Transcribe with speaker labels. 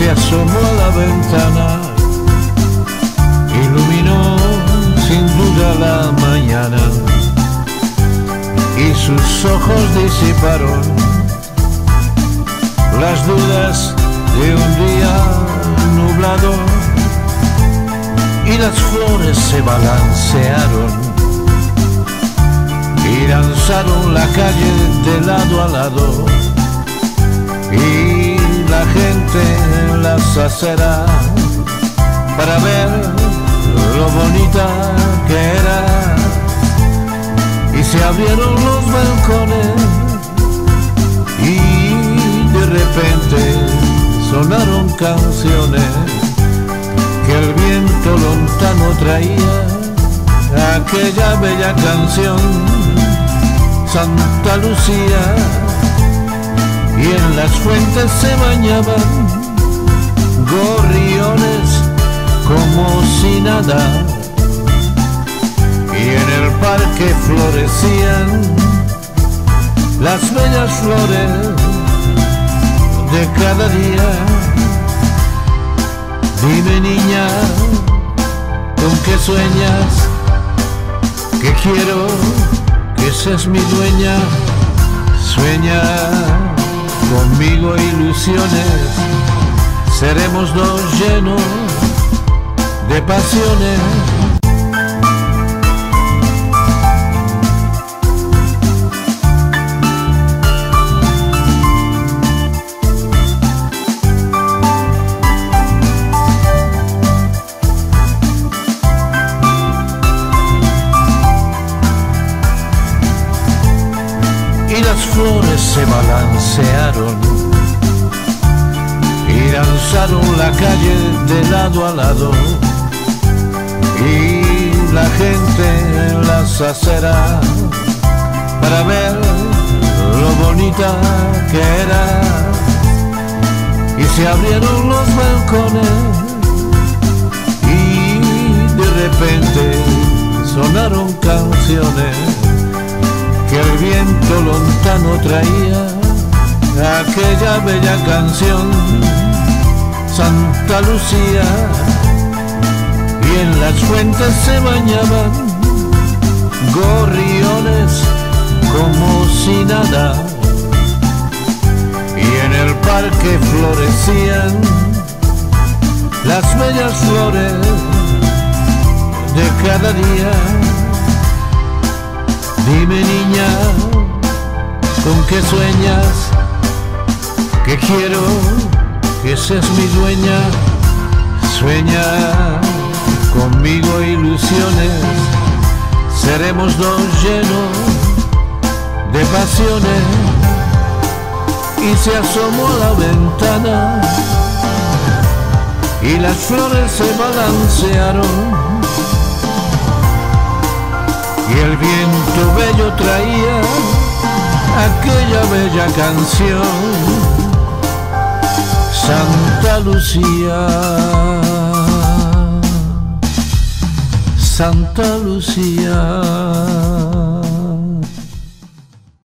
Speaker 1: asomó a la ventana, iluminó sin duda la mañana y sus ojos disiparon las dudas de un día nublado, y las flores se balancearon y lanzaron la calle de lado a lado, y la gente en las aceras para ver lo bonita que era, y se abrieron los balcones y de repente sonaron canciones que el viento lontano traía, aquella bella canción, Santa Lucía, y en las fuentes se bañaban gorriones como si nada, y en el parque florecían las bellas flores de cada día. Dime, niña, ¿con qué sueñas? Que quiero que seas mi dueña. Sueña conmigo ilusiones, seremos dos llenos de pasiones. Y las flores se balancearon y lanzaron la calle de lado a lado, y la gente en las aceras para ver lo bonita que era, y se abrieron los balcones y de repente sonaron canciones que el viento lontano traía, aquella bella canción, Santa Lucía, y en las fuentes se bañaban gorriones como si nada, y en el parque florecían las bellas flores de cada día. Dime, niña, ¿con qué sueñas? Que quiero que seas mi dueña. Sueña conmigo ilusiones, seremos dos llenos de pasiones. Y se asomó a la ventana y las flores se balancearon, y el viento bello traía aquella bella canción, Santa Lucía, Santa Lucía.